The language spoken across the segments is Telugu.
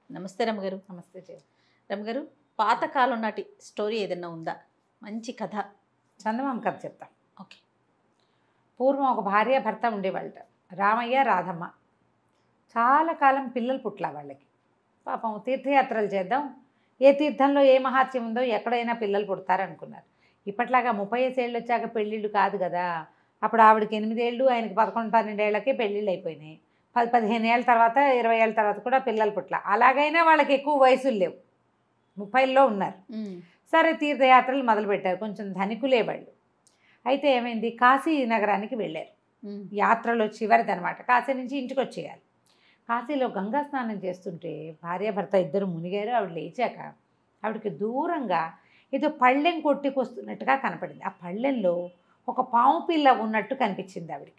నమస్తే రమగారు. నమస్తే జయ. రమగారు, పాతకాలం నాటి స్టోరీ ఏదైనా ఉందా? మంచి కథ. చందమామ కథ చెప్తా. ఓకే. పూర్వం ఒక భార్య భర్త ఉండేవాళ్ళట, రామయ్య రాధమ్మ. చాలా కాలం పిల్లలు పుట్ల వాళ్ళకి. పాపం తీర్థయాత్రలు చేద్దాం, ఏ తీర్థంలో ఏ మహాత్యం ఉందో ఎక్కడైనా పిల్లలు పుడతారనుకున్నారు. ఇప్పట్లాగా 35 ఏళ్ళు వచ్చాక పెళ్ళిళ్ళు కాదు కదా. అప్పుడు ఆవిడకి 8 ఏళ్ళు, ఆయనకి 11, 12 ఏళ్ళకే పెళ్ళిళ్ళు అయిపోయినాయి. 10, 15 ఏళ్ళ తర్వాత, 20 ఏళ్ళ తర్వాత కూడా పిల్లలు పుట్ల. అలాగైనా వాళ్ళకి ఎక్కువ వయసులు లేవు, 30లో ఉన్నారు. సరే, తీర్థయాత్రలు మొదలుపెట్టారు. కొంచెం ధనికులే వాళ్ళు. అయితే ఏమైంది, కాశీ నగరానికి వెళ్ళారు. యాత్రలో చివరిది అనమాట. కాశీ నుంచి ఇంటికి వచ్చేయాలి. కాశీలో గంగా స్నానం చేస్తుంటే భార్యాభర్త ఇద్దరు మునిగారు. ఆవిడ లేచాక ఆవిడకి దూరంగా ఏదో పళ్ళెం కొట్టుకొస్తున్నట్టుగా కనపడింది. ఆ పళ్ళెంలో ఒక పాము పిల్ల ఉన్నట్టు కనిపించింది ఆవిడకి.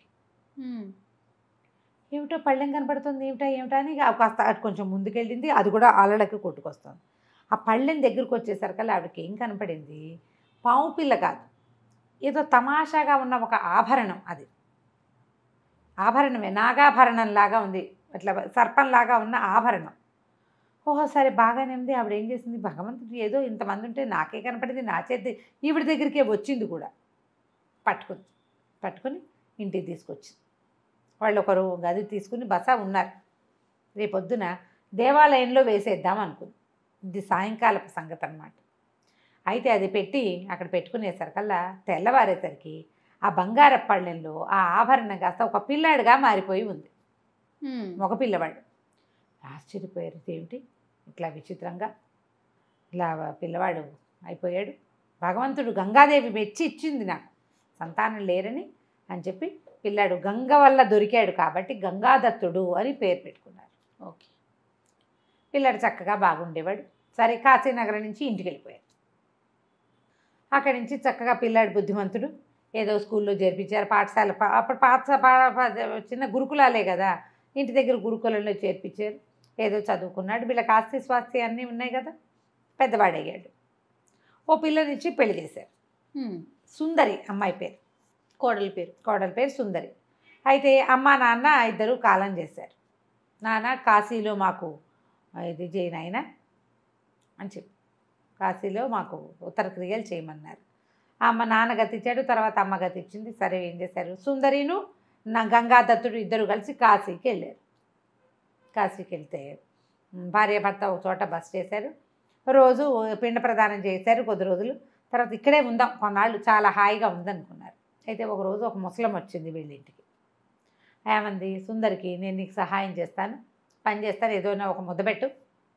ఏమిటో పళ్ళెం కనపడుతుంది, ఏమిటా అని కాస్త అటు కొంచెం ముందుకెళ్ళింది. అది కూడా అలలకి కొట్టుకొస్తుంది. ఆ పళ్ళెం దగ్గరికి వచ్చేసరికల్లా ఆవిడకి ఏం కనపడింది, పాము పిల్ల కాదు, ఏదో తమాషాగా ఉన్న ఒక ఆభరణం. అది ఆభరణమే, నాగాభరణంలాగా ఉంది, అట్లా సర్పంలాగా ఉన్న ఆభరణం. ఓహో, సరే బాగానే ఉంది. ఆవిడ ఏం చేసింది, భగవంతుడు ఏదో ఇంతమంది ఉంటే నాకే కనపడింది, నా చేతి ఈవిడ దగ్గరికే వచ్చింది కూడా. పట్టుకుని ఇంటికి తీసుకొచ్చింది. వాళ్ళు ఒకరు గది తీసుకుని బస ఉన్నారు. రేపొద్దున దేవాలయంలో వేసేద్దాం అనుకుంది. ఇది సాయంకాలపు సంగతి అన్నమాట. అయితే అది పెట్టి అక్కడ పెట్టుకునేసరికల్లా తెల్లవారేసరికి ఆ బంగారపు పళ్ళెంలో ఆ ఆభరణం కాస్త ఒక పిల్లాడిగా మారిపోయి ఉంది. ఒక పిల్లవాడు. ఆశ్చర్యపోయారు, ఏమిటి ఇట్లా విచిత్రంగా ఇలా పిల్లవాడు అయిపోయాడు. భగవంతుడు, గంగాదేవి మెచ్చి ఇచ్చింది నాకు సంతానం లేరని అని చెప్పి పిల్లాడు గంగ వల్ల దొరికాడు కాబట్టి గంగాదత్తుడు అని పేరు పెట్టుకున్నారు. ఓకే. పిల్లాడు చక్కగా బాగుండేవాడు. సరే, కాశీనగరం నుంచి ఇంటికి వెళ్ళిపోయారు. అక్కడి నుంచి చక్కగా పిల్లాడు బుద్ధిమంతుడు. ఏదో స్కూల్లో చేర్పించారు, పాఠశాల. అప్పుడు చిన్న గురుకులాలే కదా, ఇంటి దగ్గర గురుకులంలో చేర్పించారు. ఏదో చదువుకున్నాడు. వీళ్ళకి ఆస్తి స్వాస్తి అన్నీ ఉన్నాయి కదా. పెద్దవాడయ్యాడు. ఓ పిల్లనిచ్చి పెళ్లి చేశారు. సుందరి అమ్మాయి పేరు, కోడలి పేరు సుందరి. అయితే అమ్మ నాన్న ఇద్దరు కాలం చేశారు. నాన్న కాశీలో మాకు ఇది చేయనాయన అని చెప్పి కాశీలో మాకు ఉత్తర క్రియలు చేయమన్నారు. అమ్మ నాన్న గతిచ్చాడు, తర్వాత అమ్మ గతిచ్చింది. సరే, ఏం చేశారు, సుందరిను నా గంగాదత్తుడు ఇద్దరు కలిసి కాశీకి వెళ్ళారు. కాశీకి వెళ్తే భార్యాభర్త ఒక చోట బస చేశారు. రోజు పిండ ప్రదానం చేశారు కొద్ది రోజులు. తర్వాత ఇక్కడే ఉందాం కొన్నాళ్ళు, చాలా హాయిగా ఉందనుకున్నారు. అయితే ఒకరోజు ఒక ముసలం వచ్చింది వీళ్ళింటికి. ఏమంది, సుందరికి నేను నీకు సహాయం చేస్తాను, పని చేస్తాను, ఏదైనా ఒక ముద్దబెట్టు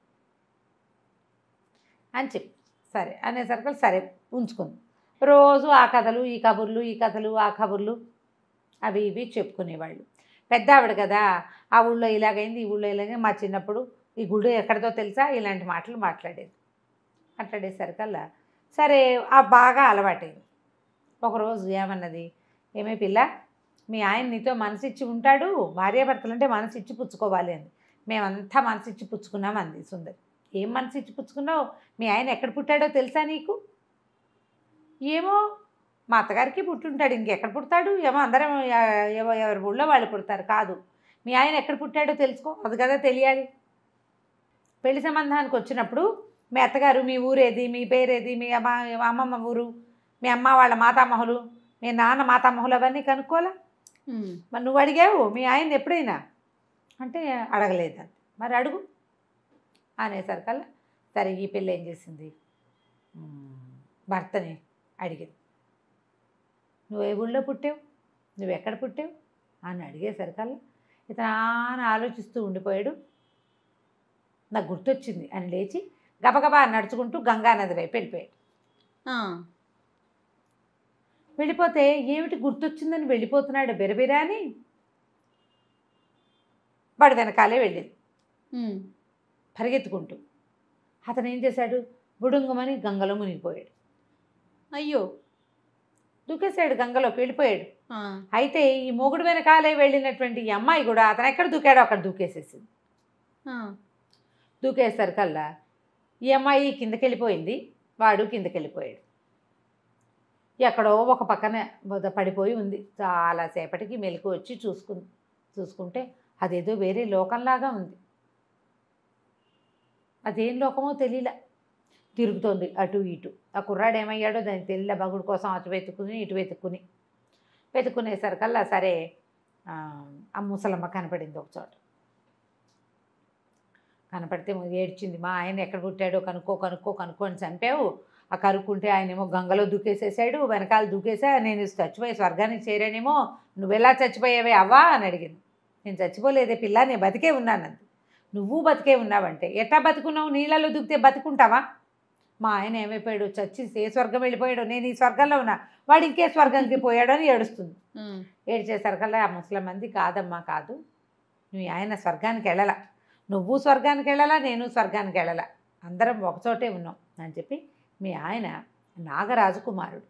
అని చెప్పి సరే అనేసరికి సరే ఉంచుకుంది. రోజు ఆ కథలు ఈ కబుర్లు, ఈ కథలు ఆ కబుర్లు అవి ఇవి చెప్పుకునేవాళ్ళు. పెద్ద ఆవిడ కదా, ఆ ఊళ్ళో ఇలాగైంది, ఈ ఊళ్ళో ఇలాగైంది, మా చిన్నప్పుడు ఈ గుడి ఎక్కడితో తెలుసా, ఇలాంటి మాటలు మాట్లాడేసరికల్లా సరే ఆ బాగా అలవాటైంది. ఒకరోజు ఏమన్నది, ఏమే పిల్ల, మీ ఆయన నీతో మనసిచ్చి ఉంటాడు, భార్యాభర్తలు అంటే మనసిచ్చి పుచ్చుకోవాలి అంది. మేమంతా మనసిచ్చి పుచ్చుకున్నామంది సుందరి. ఏం మనసిచ్చి పుచ్చుకున్నావు, మీ ఆయన ఎక్కడ పుట్టాడో తెలుసా నీకు? ఏమో, మా అత్తగారికి పుట్టుంటాడు, ఇంకెక్కడ పుడతాడు, ఏమో అందరం ఎవరి ఊళ్ళో వాళ్ళు పుడతారు. కాదు, మీ ఆయన ఎక్కడ పుట్టాడో తెలుసుకో, అది కదా తెలియాలి. పెళ్లి సంబంధానికి వచ్చినప్పుడు మీ అత్తగారు మీ ఊరేది, మీ పేరేది, మీ అమ్మమ్మ ఊరు, మీ అమ్మ వాళ్ళ మాతామహులు, మీ నాన్న మాతామహులు అవన్నీ కనుక్కోలే. మరి నువ్వు అడిగావు మీ ఆయన ఎప్పుడైనా అంటే అడగలేదండి. మరి అడుగు అనేసరికల్లా సరే ఈ పిల్ల ఏం చేసింది, భర్తని అడిగింది, నువ్వు ఏ ఊళ్ళో పుట్టావు, నువ్వు ఎక్కడ పుట్టావు అని అడిగేసరికల్లా ఇతను ఆలోచిస్తూ ఉండిపోయాడు. నాకు గుర్తొచ్చింది అని లేచి గబగబా నడుచుకుంటూ గంగానది వైపు వెళ్ళిపోయాడు. వెళ్ళిపోతే ఏమిటి గుర్తొచ్చిందని వెళ్ళిపోతున్నాడు బెరబెరా అని వాడు వెనకాలే వెళ్ళింది పరిగెత్తుకుంటూ. అతను ఏం చేశాడు, బుడుంగమని గంగలో మునిగిపోయాడు. అయ్యో, దూకేశాడు, గంగలోకి వెళ్ళిపోయాడు. అయితే ఈ మొగుడు వెనకాలే వెళ్ళినటువంటి ఈ అమ్మాయి కూడా అతను ఎక్కడ దూకాడో అక్కడ దూకేసేసింది. దూకేసరికల్లా ఈ అమ్మాయి కిందకి వెళ్ళిపోయింది, వాడు కిందకి వెళ్ళిపోయాడు. ఎక్కడో ఒక పక్కన పడిపోయి ఉంది. చాలాసేపటికి మెలకు వచ్చి చూసుకుంటే అదేదో వేరే లోకంలాగా ఉంది. అదేం లోకమో తెలియలే, తిరుగుతోంది అటు ఇటు. ఆ కుర్రాడు ఏమయ్యాడో దానికి తెలియలే. బగుడు కోసం అటు వెతుక్కుని ఇటు వెతుక్కునేసరికల్లా సరే ఆ ముసలమ్మ కనపడింది ఒక చోట. కనపడితే ఏడ్చింది, మా ఆయన ఎక్కడ పుట్టాడో కనుక్కో అని చంపావు. ఆ కనుక్కుంటే ఆయనేమో గంగలో దూకేసేసాడు, వెనకాల దూకేసా, నేను చచ్చిపోయి స్వర్గానికి చేరానేమో, నువ్వెలా చచ్చిపోయావే అవ్వా అని అడిగింది. నేను చచ్చిపోలేదే పిల్ల, నేను బతికే ఉన్నానంది. నువ్వు బతికే ఉన్నావంటే ఎట్టా బతుకున్నావు? నీళ్ళలో దూకితే బతుకుంటావా? మా ఆయన ఏమైపోయాడు, చచ్చి ఏ స్వర్గం వెళ్ళిపోయాడు, నేను ఈ స్వర్గంలో ఉన్నా, వాడు ఇంకే స్వర్గంకి పోయాడు అని ఏడుస్తుంది. ఏడ్చేసరికల్లా ఆ ముసలమ్మంది, కాదమ్మా కాదు, నువ్వు ఆయన స్వర్గానికి వెళ్ళలా, నువ్వు స్వర్గానికి వెళ్ళలా, నేను స్వర్గానికి వెళ్ళలా, అందరం ఒకచోటే ఉన్నాం అని చెప్పి, మీ ఆయన నాగరాజు కుమారుడు.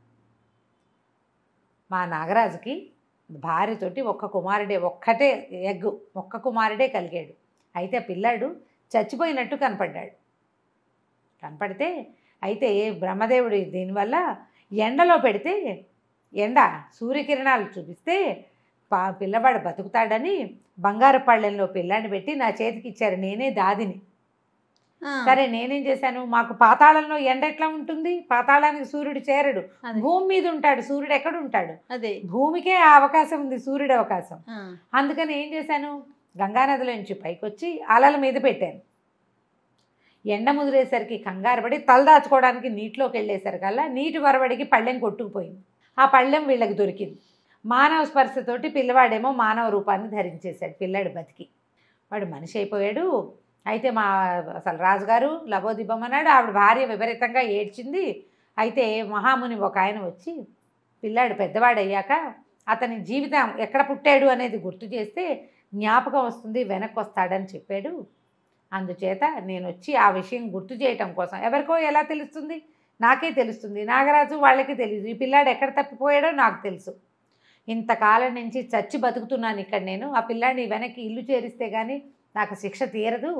మా నాగరాజుకి భార్యతోటి ఒక్కటే ఎగ్గు, ఒక్క కుమారుడే కలిగాడు. అయితే ఆ పిల్లాడు చచ్చిపోయినట్టు కనపడితే అయితే బ్రహ్మదేవుడు దీనివల్ల ఎండలో పెడితే, సూర్యకిరణాలు చూపిస్తే పిల్లవాడు బతుకుతాడని బంగారు పళ్ళెంలో పిల్లాన్ని పెట్టి నా చేతికి ఇచ్చారు. నేనే దాదిని. సరే నేనేం చేశాను, మాకు పాతాళంలో ఎండ ఎట్లా ఉంటుంది, పాతాళానికి సూర్యుడు చేరడు, భూమి మీద ఉంటాడు, సూర్యుడు ఎక్కడ ఉంటాడు, అదే భూమికే ఆ అవకాశం ఉంది, సూర్యుడు అవకాశం. అందుకని ఏం చేశాను, గంగానదిలో నుంచి పైకి వచ్చి అలల మీద పెట్టాను. ఎండ ముదిరేసరికి కంగారు పడి తలదాచుకోవడానికి నీటిలోకి వెళ్ళేసరికల్లా నీటి వరవడికి పళ్ళెం కొట్టుకుపోయింది. ఆ పళ్ళెం వీళ్ళకి దొరికింది. మానవ స్పర్శతోటి పిల్లవాడేమో మానవ రూపాన్ని ధరించేశాడు. పిల్లాడు బతికి వాడు మనిషి అయిపోయాడు. అయితే అసలు రాజుగారు లబోదిబ్బమన్నాడు. ఆవిడ భార్య విపరీతంగా ఏడ్చింది. అయితే మహాముని ఒక ఆయన వచ్చి, పిల్లాడు పెద్దవాడయ్యాక అతని జీవితం ఎక్కడ పుట్టాడు అనేది గుర్తు చేస్తే జ్ఞాపకం వస్తుంది, వెనక్కి వస్తాడని చెప్పాడు. అందుచేత నేను వచ్చి ఆ విషయం గుర్తు చేయటం కోసం, ఎవరికో ఎలా తెలుస్తుంది, నాకే తెలుస్తుంది, నాగరాజు వాళ్ళకి తెలియదు, ఈ పిల్లాడు ఎక్కడ తప్పిపోయాడో నాకు తెలుసు. ఇంతకాలం నుంచి చచ్చి బతుకుతున్నాను ఇక్కడ నేను, ఆ పిల్లాడిని వెనక్కి ఇల్లు చేరిస్తే కానీ నాకు శిక్ష తీరదు.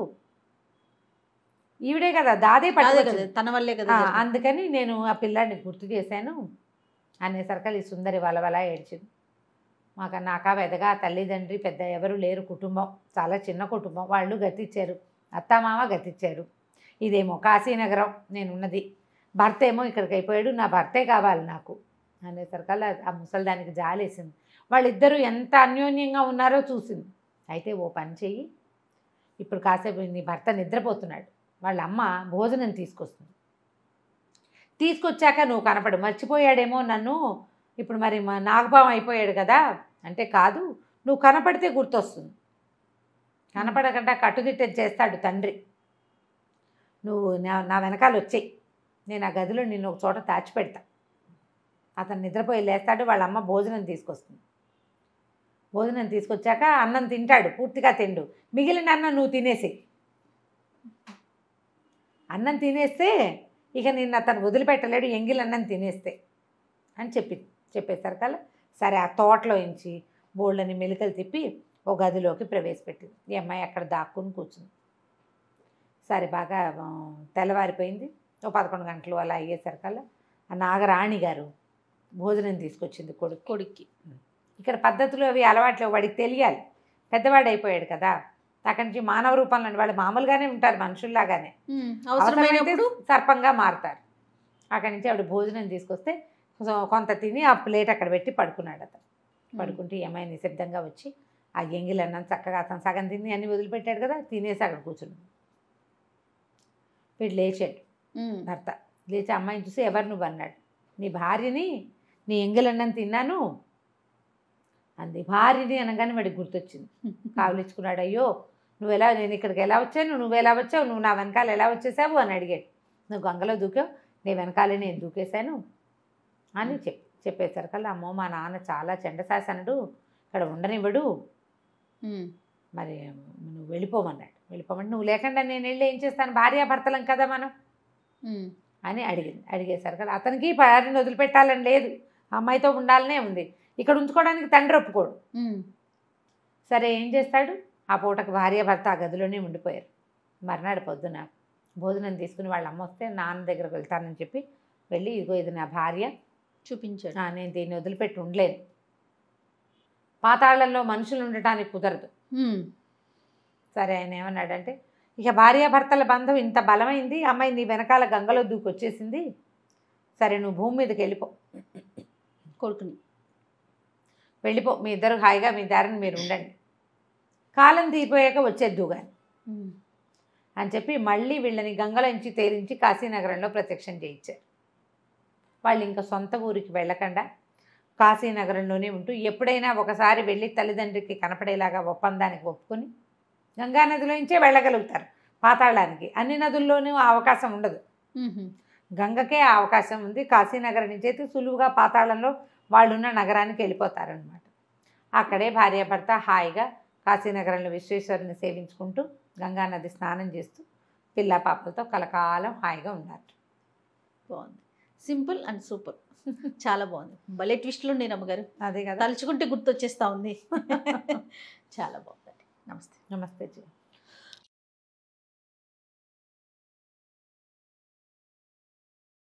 ఈవిడే కదా దాదే పట్టుకోలేదు, తన వల్లే కదా, అందుకని నేను ఆ పిల్లాడిని గుర్తు చేశాను అనేసరికి ఈ సుందరి వలవల ఏడ్చింది. నాకా వెదగా తల్లిదండ్రి పెద్ద ఎవరు లేరు, కుటుంబం చాలా చిన్న కుటుంబం, వాళ్ళు గతిచ్చారు, అత్తామామ గతిచ్చారు, ఇదేమో కాశీనగరం నేనున్నది, భర్త ఏమో ఇక్కడికి అయిపోయాడు, నా భర్తే కావాలి నాకు అనేసరికల్లా ఆ ముసలిదానికి జాలేసింది. వాళ్ళిద్దరూ ఎంత అన్యోన్యంగా ఉన్నారో చూసింది. అయితే ఓ పని చెయ్యి, ఇప్పుడు కాసేపు నీ భర్త నిద్రపోతున్నాడు, వాళ్ళ అమ్మ భోజనం తీసుకొస్తుంది, తీసుకొచ్చాక నువ్వు కనపడు, మర్చిపోయాడేమో నన్ను, ఇప్పుడు మరి నాగపావం అయిపోయాడు కదా అంటే, కాదు నువ్వు కనపడితే గుర్తొస్తుంది, కనపడకుండా కట్టుదిట్ట చేస్తాడు తండ్రి, నువ్వు నా వెనకాల వచ్చేయి, నేను ఆ గదిలో నిన్ను ఒక చోట దాచిపెడతా, అతను నిద్రపోయి లేస్తాడు, వాళ్ళ అమ్మ భోజనం తీసుకొస్తుంది, భోజనం తీసుకొచ్చాక అన్నం తింటాడు, పూర్తిగా తిండు, మిగిలిన అన్నం నువ్వు తినేసి, అన్నం తినేస్తే ఇక నిన్ను అతను వదిలిపెట్టలేడు, ఎంగిల్ అన్నం తినేస్తే అని చెప్పేసరికల్లా సరే ఆ తోటలో నుంచి బోళ్ళని మెలికలు తిప్పి ఒక గదిలోకి ప్రవేశపెట్టింది. ఈ అమ్మాయి అక్కడ దాక్కుని కూర్చుంది. సరే బాగా తెల్లవారిపోయింది, ఓ 11 గంటలు అలా అయ్యేసరికల్లా ఆ నాగరాణి గారు భోజనం తీసుకొచ్చింది కొడుక్కి. ఇక్కడ పద్ధతులు అవి అలవాట్లు వాడికి తెలియాలి, పెద్దవాడు అయిపోయాడు కదా, అక్కడి నుంచి మానవ రూపంలో వాళ్ళు మామూలుగానే ఉంటారు, మనుషుల్లాగానే, అవసరమైనప్పుడు సర్పంగా మారుతారు. అక్కడి నుంచి ఆవిడ భోజనం తీసుకొస్తే కొంత తిని ఆ ప్లేట్ అక్కడ పెట్టి పడుకున్నాడు. అతను పడుకుంటే ఏమైనా నిశ్శబ్దంగా వచ్చి ఆ ఎంగిలన్నం చక్కగా అతను సగం తిని అన్ని వదిలిపెట్టాడు కదా, తినేసి అక్కడ కూర్చున్నాడు. వీడు లేచాడు, భర్త లేచి అమ్మాయిని చూసి, ఎవరు నువ్వు అన్నాడు. నీ భార్యని, నీ ఎంగిలన్నం తిన్నాను అంది. భార్యని అనగానే వాడికి గుర్తొచ్చింది, కావలించుకున్నాడు. అయ్యో నేను ఇక్కడికి ఎలా వచ్చాను, నువ్వు ఎలా వచ్చావు, నువ్వు నా వెనకాల ఎలా వచ్చేసావు అని అడిగాడు. నువ్వు గంగలో దూకావు, నీ వెనకాలే నేను దూకేశాను అని చెప్పేసరికల్లా, అమ్మో మా నాన్న చాలా చెండశాసనుడు, ఇక్కడ ఉండనివ్వడు, మరి నువ్వు వెళ్ళిపోమన్నాడు. వెళ్ళిపోమంటే, నువ్వు లేకుండా నేను వెళ్ళి ఏం చేస్తాను, భార్యాభర్తలం కదా మనం అని అడిగేసరికల్లా అతనికి భార్యను వదిలిపెట్టాలని లేదు, అమ్మాయితో ఉండాలనే ఉంది, ఇక్కడ ఉంచుకోవడానికి తండ్రి ఒప్పుకోడు. సరే ఏం చేస్తాడు, ఆ పూటకు భార్యాభర్త ఆ గదిలోనే ఉండిపోయారు. మర్నాడు పొద్దున భోజనం తీసుకుని వాళ్ళ అమ్మ వస్తే నాన్న దగ్గరకు వెళ్తానని చెప్పి వెళ్ళి, ఇదిగో ఇది నా భార్య చూపించాడు, నేను దీన్ని వదిలిపెట్టి ఉండలేను, పాతాళంలో మనుషులు ఉండటానికి కుదరదు. సరే ఆయన ఏమన్నాడంటే, ఇక భార్యాభర్తల బంధం ఇంత బలమైంది, అమ్మాయి నీ వెనకాల గంగలో దూకొచ్చేసింది, సరే నువ్వు భూమి మీదకి వెళ్ళిపో, కొడుకుని వెళ్ళిపో, మీ ఇద్దరు హాయిగా మీ దారిని మీరు ఉండండి, కాలం తీరిపోయాక వచ్చేద్దు కానీ అని చెప్పి మళ్ళీ వీళ్ళని గంగలోంచి తేలించి కాశీనగరంలో ప్రత్యక్షం చేయించారు. వాళ్ళు ఇంకా సొంత ఊరికి వెళ్ళకుండా కాశీనగరంలోనే ఉంటూ ఎప్పుడైనా ఒకసారి వెళ్ళి తల్లిదండ్రికి కనపడేలాగా ఒప్పందానికి ఒప్పుకొని గంగానదిలోంచే వెళ్ళగలుగుతారు పాతాళానికి. అన్ని నదుల్లోనూ ఆ అవకాశం ఉండదు, గంగకే ఆ అవకాశం ఉంది. కాశీనగరం నుంచి అయితే సులువుగా పాతాళంలో వాళ్ళున్న నగరానికి వెళ్ళిపోతారనమాట. అక్కడే భార్యాభర్త హాయిగా కాశీనగరంలో విశ్వేశ్వరుని సేవించుకుంటూ గంగానది స్నానం చేస్తూ పిల్ల పాపలతో కలకాలం హాయిగా ఉన్నారు. బాగుంది, సింపుల్ అండ్ సూపర్, చాలా బాగుంది. భలే ట్విస్ట్లు ఉన్నాయి రమ్మగారు, అదే కదా, తలుచుకుంటే గుర్తొచ్చేస్తా ఉంది. చాలా బాగుంది. నమస్తే. నమస్తే జీ.